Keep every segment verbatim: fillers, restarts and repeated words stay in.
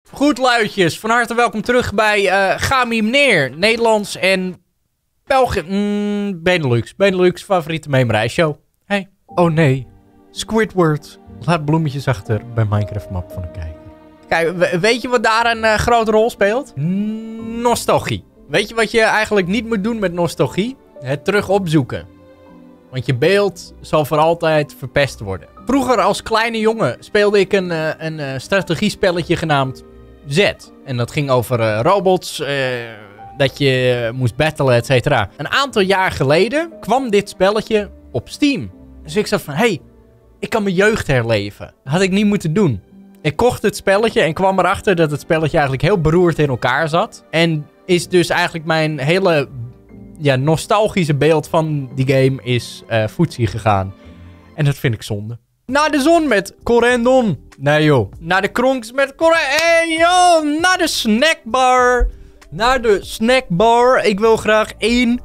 Goed luidjes, van harte welkom terug bij uh, Ga me meneer, Nederlands en België, mm, Benelux, Benelux favoriete meemerijshow. Hey, oh nee, Squidward, laat bloemetjes achter bij Minecraft Map van de kijker. Kijk, weet je wat daar een uh, grote rol speelt? Nostalgie. Weet je wat je eigenlijk niet moet doen met nostalgie? Het terug opzoeken. Want je beeld zal voor altijd verpest worden. Vroeger als kleine jongen speelde ik een, uh, een uh, strategiespelletje genaamd Z. En dat ging over uh, robots, uh, dat je uh, moest battlen, et cetera. Een aantal jaar geleden kwam dit spelletje op Steam. Dus ik zat van, hé, hey, ik kan mijn jeugd herleven. Dat had ik niet moeten doen. Ik kocht het spelletje en kwam erachter dat het spelletje eigenlijk heel beroerd in elkaar zat. En is dus eigenlijk mijn hele ja, nostalgische beeld van die game is uh, voetzie gegaan. En dat vind ik zonde. Naar de zon met Corendon. Nee joh. Naar de kronks met Corendon. Hey joh. Naar de snackbar. Naar de snackbar. Ik wil graag één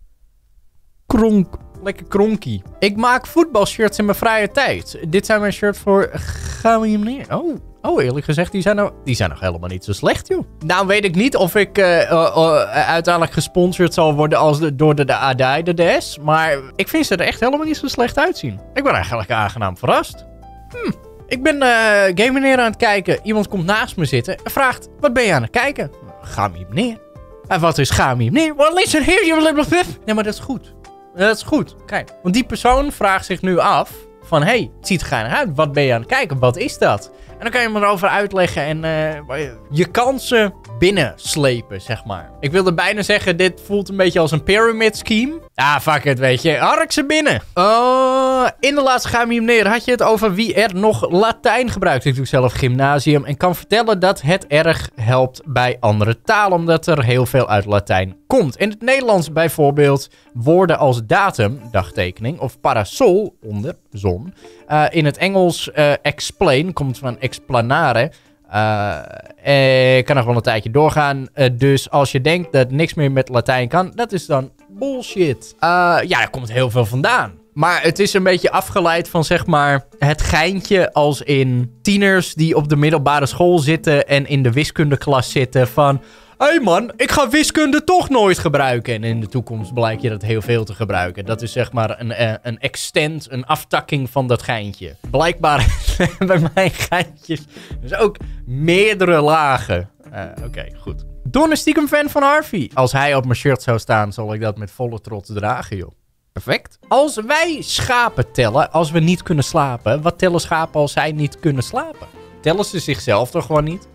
kronk. Lekker kronkie. Ik maak voetbalshirts in mijn vrije tijd. Dit zijn mijn shirts voor... Gaan we hier meneer? Oh. Oh, eerlijk gezegd, die zijn, nou, die zijn nog helemaal niet zo slecht, joh. Nou weet ik niet of ik uh, uh, uh, uiteindelijk gesponsord zal worden als de, door de, de A D I, de D S. Maar ik vind ze er echt helemaal niet zo slecht uitzien. Ik ben eigenlijk aangenaam verrast. Hm. Ik ben uh, Game Meneer aan het kijken. Iemand komt naast me zitten en vraagt, wat ben je aan het kijken? Ga me meneer. En wat is ga me meneer? Well, listen here, you little fifth. Nee, maar dat is goed. Dat is goed. Kijk, want die persoon vraagt zich nu af van, hé, hey, het ziet er geinig uit. Wat ben je aan het kijken? Wat is dat? En dan kan je me erover uitleggen en uh, je kansen binnenslepen, zeg maar. Ik wilde bijna zeggen, dit voelt een beetje als een pyramid scheme. Ah, fuck it, weet je. Hark ze binnen. Uh, in de laatste Ga me meneer had je het over wie er nog Latijn gebruikt. Ik doe zelf gymnasium en kan vertellen dat het erg helpt bij andere talen. Omdat er heel veel uit Latijn komt. In het Nederlands bijvoorbeeld woorden als datum, dagtekening, of parasol, onder, zon. Uh, in het Engels uh, explain, komt van explanare. Uh, eh, kan nog wel een tijdje doorgaan. Uh, dus als je denkt dat niks meer met Latijn kan, dat is dan bullshit. Uh, ja, er komt heel veel vandaan. Maar het is een beetje afgeleid van, zeg maar, het geintje als in tieners die op de middelbare school zitten en in de wiskundeklas zitten van... Hé hey man, ik ga wiskunde toch nooit gebruiken. En in de toekomst blijkt je dat heel veel te gebruiken. Dat is zeg maar een, een extent, een aftakking van dat geintje. Blijkbaar bij mijn geintjes dus ook meerdere lagen. Uh, Oké, okay, goed. Don is stiekem fan van Harvey. Als hij op mijn shirt zou staan, zal ik dat met volle trots dragen, joh. Perfect. Als wij schapen tellen, als we niet kunnen slapen, wat tellen schapen als zij niet kunnen slapen? Tellen ze zichzelf toch gewoon niet?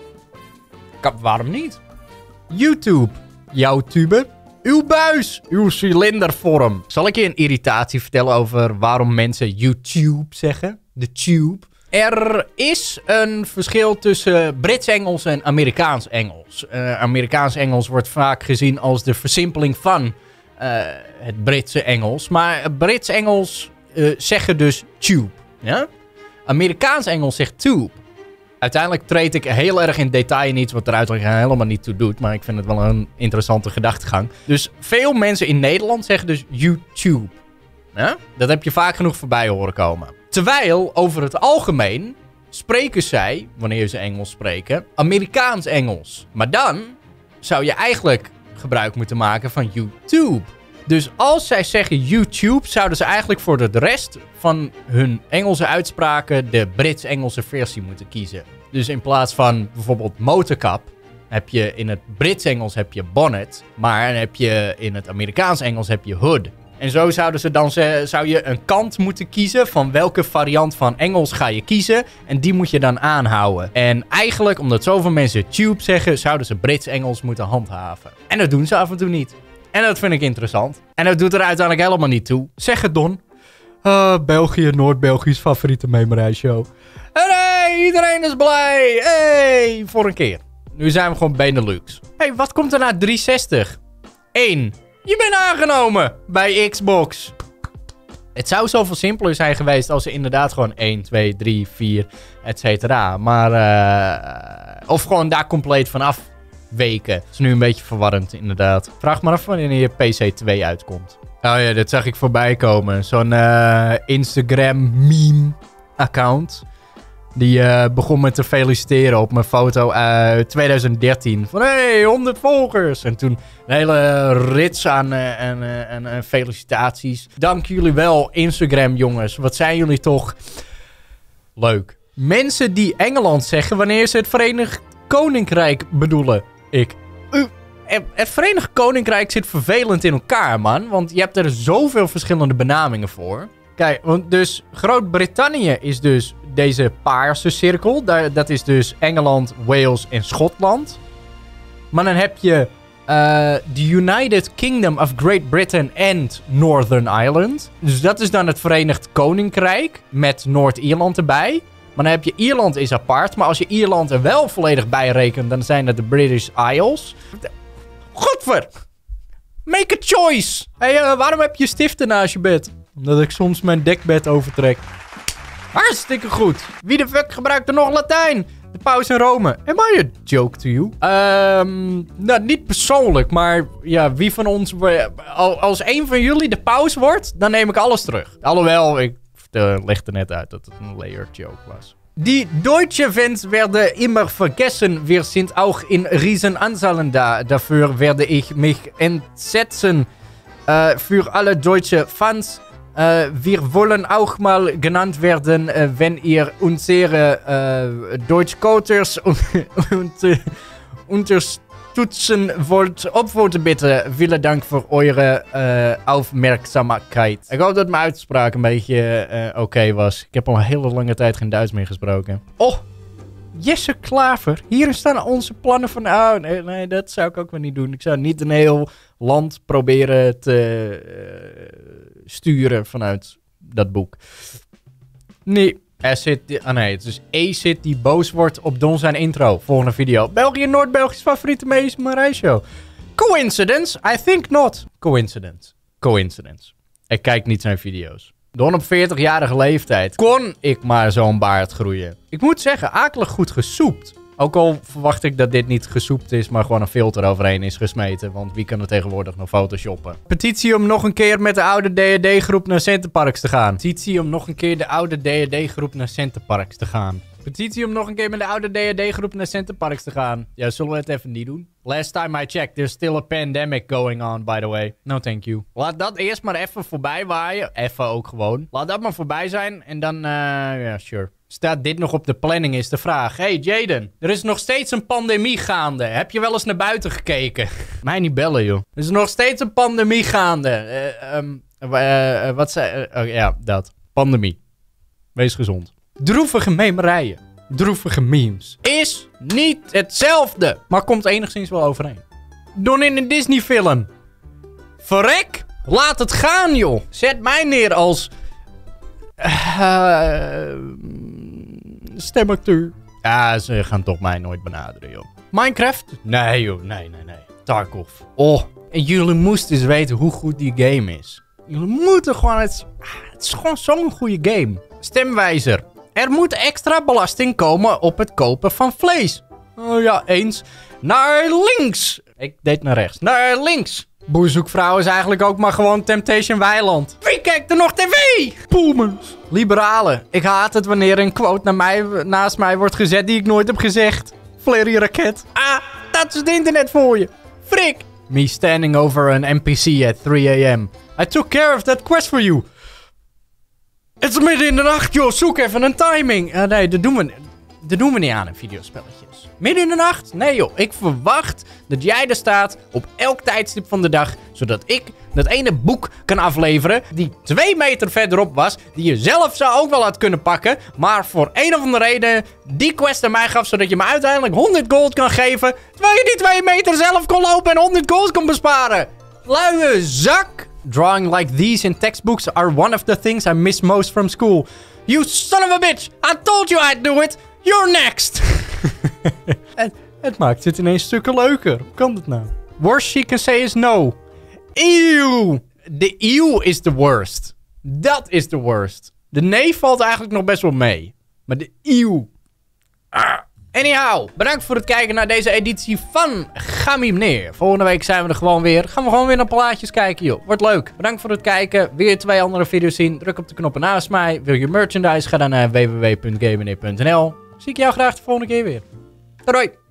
Kap, waarom niet? YouTube. Jouw tube. Uw buis. Uw cilindervorm. Zal ik je een irritatie vertellen over waarom mensen YouTube zeggen? De tube. Er is een verschil tussen Brits-Engels en Amerikaans-Engels. Uh, Amerikaans-Engels wordt vaak gezien als de versimpeling van uh, het Britse Engels. Maar Brits-Engels uh, zeggen dus tube. Ja? Amerikaans-Engels zegt tube. Uiteindelijk treed ik heel erg in detail in iets wat er uiteindelijk helemaal niet toe doet. Maar ik vind het wel een interessante gedachtegang. Dus veel mensen in Nederland zeggen dus YouTube. Ja? Dat heb je vaak genoeg voorbij horen komen. Terwijl over het algemeen spreken zij, wanneer ze Engels spreken, Amerikaans-Engels. Maar dan zou je eigenlijk gebruik moeten maken van YouTube. Dus als zij zeggen YouTube, zouden ze eigenlijk voor de rest van hun Engelse uitspraken de Brits-Engelse versie moeten kiezen. Dus in plaats van bijvoorbeeld motorkap, heb je in het Brits-Engels heb je bonnet, maar dan heb je in het Amerikaans-Engels heb je hood. En zo zouden ze dan zou je een kant moeten kiezen van welke variant van Engels ga je kiezen. En die moet je dan aanhouden. En eigenlijk, omdat zoveel mensen tube zeggen, zouden ze Brits-Engels moeten handhaven. En dat doen ze af en toe niet. En dat vind ik interessant. En dat doet er uiteindelijk helemaal niet toe. Zeg het, Don. Uh, België, Noord-Belgisch favoriete memorijshow. En hey, iedereen is blij. Hey, voor een keer. Nu zijn we gewoon Benelux. Hey, wat komt er na driehonderdzestig? één. Je bent aangenomen bij Xbox. Het zou zoveel simpeler zijn geweest als ze inderdaad gewoon één, twee, drie, vier, et cetera. Maar, uh, of gewoon daar compleet vanaf weken. Dat is nu een beetje verwarrend, inderdaad. Vraag maar af wanneer je P C twee uitkomt. Oh ja, dat zag ik voorbij komen. Zo'n uh, Instagram meme account. Die uh, begon me te feliciteren op mijn foto uit twintig dertien. Van, hey, honderd volgers. En toen een hele rits aan, uh, aan, uh, aan uh, felicitaties. Dank jullie wel, Instagram jongens. Wat zijn jullie toch leuk. Mensen die Engeland zeggen wanneer ze het Verenigd Koninkrijk bedoelen. Ik. Uh, het Verenigd Koninkrijk zit vervelend in elkaar, man. Want je hebt er zoveel verschillende benamingen voor. Kijk, want dus Groot-Brittannië is dus deze paarse cirkel. Daar, dat is dus Engeland, Wales en Schotland. Maar dan heb je uh, the United Kingdom of Great Britain and Northern Ireland. Dus dat is dan het Verenigd Koninkrijk met Noord-Ierland erbij. Maar dan heb je Ierland is apart. Maar als je Ierland er wel volledig bij rekent, dan zijn dat de British Isles. Godver! Make a choice! Hey, uh, waarom heb je stiften naast je bed? Omdat ik soms mijn dekbed overtrek. Hartstikke goed. Wie de fuck gebruikt er nog Latijn? De paus in Rome. Am I a joke to you? Um, nou, niet persoonlijk, maar ja, wie van ons... Als een van jullie de paus wordt, dan neem ik alles terug. Alhoewel, ik uh, legde net uit dat het een layered joke was. Die deutsche Fans werden immer vergessen. Wir sind auch in Riesenanzahlen da. Dafür werde ich mich entsetzen. Uh, für alle deutsche Fans. Uh, wir wollen auch mal genannt werden, uh, wenn ihr unsere uh, Deutschkoters und, und, uh, unterstützen wollt. Opvoten bitte. Vielen Dank voor eure uh, Aufmerksamkeit. Ik hoop dat mijn uitspraak een beetje uh, oké okay was. Ik heb al een hele lange tijd geen Duits meer gesproken. Oh, Jesse Klaver. Hier staan onze plannen van... Oh, nee, nee, dat zou ik ook wel niet doen. Ik zou niet een heel land proberen te uh, sturen vanuit dat boek. Nee. Er zit... Ah nee, het is E zit die boos wordt op Don zijn intro. Volgende video. België Noord-Belgisch favoriete meisje-show. Coincidence? I think not. Coincidence. Coincidence. Ik kijk niet zijn video's. Don op veertigjarige leeftijd kon ik maar zo'n baard groeien. Ik moet zeggen, akelig goed gesoept. Ook al verwacht ik dat dit niet gesoept is, maar gewoon een filter overheen is gesmeten. Want wie kan er tegenwoordig nog photoshoppen? Petitie om nog een keer met de oude D en D-groep naar Centerparks te gaan. Petitie om nog een keer de oude D en D-groep naar Centerparks te gaan. Petitie om nog een keer met de oude D en D-groep naar Centerparks te gaan. Ja, zullen we het even niet doen? Last time I checked, there's still a pandemic going on, by the way. No, thank you. Laat dat eerst maar even voorbij waaien. Even ook gewoon. Laat dat maar voorbij zijn en dan, uh, ja, yeah, sure. Staat dit nog op de planning is de vraag. Hey Jaden, er is nog steeds een pandemie gaande. Heb je wel eens naar buiten gekeken? Mij niet bellen, joh. Er is nog steeds een pandemie gaande. Uh, um, uh, uh, wat zei... Uh, oh, ja, dat. Pandemie. Wees gezond. Droevige memerijen. Droevige memes. Is niet hetzelfde. Maar komt enigszins wel overeen. Don in een Disney film. Verrek. Laat het gaan, joh. Zet mij neer als... Uh, stemacteur. Ja, ze gaan toch mij nooit benaderen, joh. Minecraft? Nee, joh. Nee, nee, nee. Tarkov. Oh. En jullie moesten eens weten hoe goed die game is. Jullie moeten gewoon... Het, het is gewoon zo'n goede game. Stemwijzer. Er moet extra belasting komen op het kopen van vlees. Oh ja, eens. Naar links. Ik deed naar rechts. Naar links. Boerzoekvrouw is eigenlijk ook maar gewoon Temptation Weiland. Wie kijkt er nog tv? Boomers. Liberalen. Ik haat het wanneer een quote naar mij, naast mij wordt gezet die ik nooit heb gezegd. Flair je raket. Ah, dat is het internet voor je. Frik. Me standing over an N P C at three a m I took care of that quest for you. Het is midden in de nacht, joh. Zoek even een timing. Uh, nee, dat doen we, dat doen we niet aan in videospelletjes. Midden in de nacht? Nee, joh. Ik verwacht dat jij er staat op elk tijdstip van de dag. Zodat ik dat ene boek kan afleveren die twee meter verderop was. Die je zelf zou ook wel had kunnen pakken. Maar voor een of andere reden die quest aan mij gaf. Zodat je me uiteindelijk honderd gold kan geven. Terwijl je die twee meter zelf kon lopen en honderd gold kon besparen. Luie zak. Drawing like these in textbooks are one of the things I miss most from school. You son of a bitch! I told you I'd do it! You're next! En het maakt het ineens stukken leuker. Hoe kan dat nou? Worst she can say is no. Eeuw! De eeuw is the worst. Dat is the worst. De nee valt eigenlijk nog best wel mee. Maar de eeuw... Ah. Anyhow, bedankt voor het kijken naar deze editie van Ga Mie Meneer. Volgende week zijn we er gewoon weer. Gaan we gewoon weer naar plaatjes kijken, joh. Wordt leuk. Bedankt voor het kijken. Weer twee andere video's zien. Druk op de knoppen naast mij. Wil je merchandise? Ga dan naar w w w punt gamemeneer punt n l. Zie ik jou graag de volgende keer weer. Doei doei.